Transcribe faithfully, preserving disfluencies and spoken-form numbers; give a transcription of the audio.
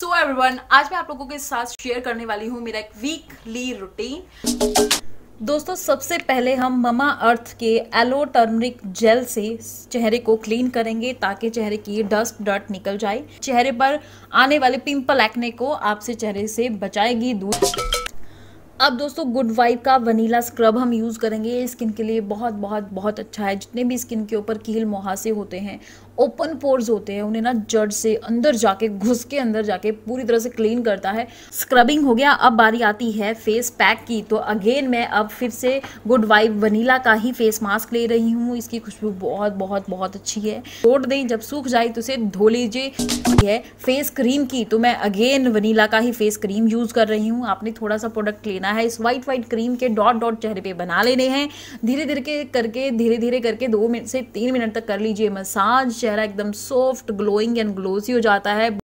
So everyone, आज मैं आप लोगों के साथ शेयर करने वाली हूँ मेरा एक वीकली रूटीन। दोस्तों, सबसे पहले हम ममा अर्थ के एलो टर्मरिक जेल से चेहरे को क्लीन करेंगे ताकि चेहरे की डस्ट डर्ट निकल जाए। चेहरे पर आने वाले पिंपल एक्ने को आपसे चेहरे से बचाएगी दूर। अब दोस्तों, गुड वाइब का वनीला स्क्रब हम यूज़ करेंगे। ये स्किन के लिए बहुत बहुत बहुत अच्छा है। जितने भी स्किन के ऊपर कील मुहासे होते हैं, ओपन पोर्स होते हैं, उन्हें ना जड़ से अंदर जाके घुस के अंदर जाके पूरी तरह से क्लीन करता है। स्क्रबिंग हो गया, अब बारी आती है फेस पैक की। तो अगेन मैं अब फिर से गुड वाइब वनीला का ही फेस मास्क ले रही हूँ। इसकी खुशबू बहुत बहुत बहुत अच्छी है। छोड़ दें, जब सूख जाए तो उसे धो लीजिए। है फेस क्रीम की, तो मैं अगेन वनीला का ही फेस क्रीम यूज कर रही हूँ। आपने थोड़ा सा प्रोडक्ट लेना है, इस वाइट वाइट क्रीम के डॉट डॉट चेहरे पे बना लेने हैं। धीरे धीरे के करके धीरे धीरे करके दो मिनट से तीन मिनट तक कर लीजिए मसाज। चेहरा एकदम सॉफ्ट, ग्लोइंग एंड ग्लोसी हो जाता है।